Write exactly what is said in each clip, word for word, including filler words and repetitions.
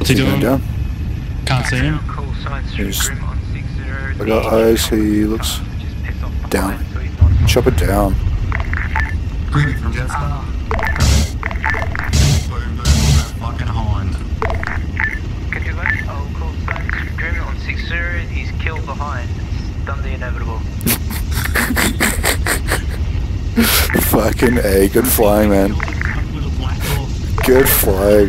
What's he doing? Down. Can't see him. He's, I got eyes, he looks down. Chop it down. Grim from Jetstar. Boom, boom, fucking hind. Can you let oh, call signs Grim on six zero, he's killed behind. He's done the inevitable. Fucking A, good flying, man. Good flying.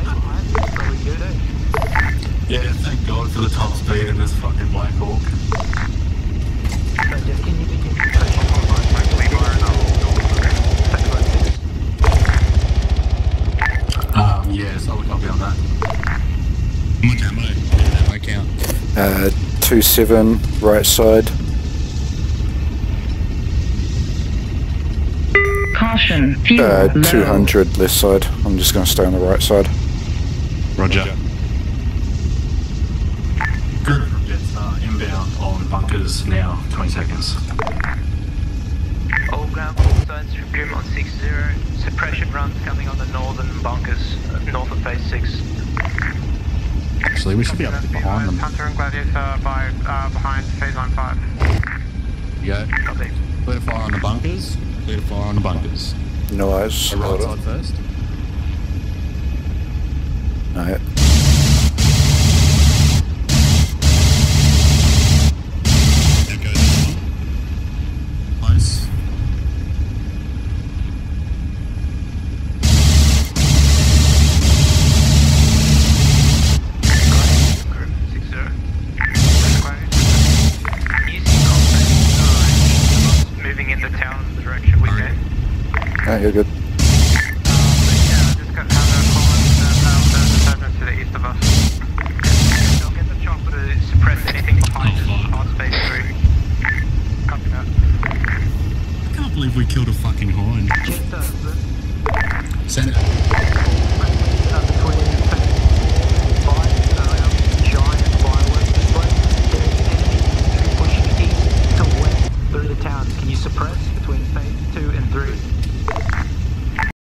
Yeah, thank God for the top speed in this fucking Black Hawk. Um, yes, I would copy on that. How much ammo? Yeah, ammo count. Uh, two seven, right side. Caution, fuel Uh, low. two hundred left side. I'm just going to stay on the right side. Roger. Group from Jetstar inbound on bunkers now, twenty seconds. All ground call signs from Grim on six zero. Suppression runs coming on the northern bunkers, uh, north of phase six. Actually, we should be able to get behind them. Hunter and Gladius are by, uh, behind phase line five. Yeah. Copy. Clear to fire on the bunkers. Clear to fire on the bunkers. No eyes. The right Hold side on. first. No, yeah. Echo this one. Close. Grim six zero. You see contact, uh, moving into town in the direction we came. No, you're good. Yeah, just got Hunter and Collins and um, the disturbance to the east of us. They'll get the chopper to suppress anything behind us past phase three. Copy that. I can't believe we killed a fucking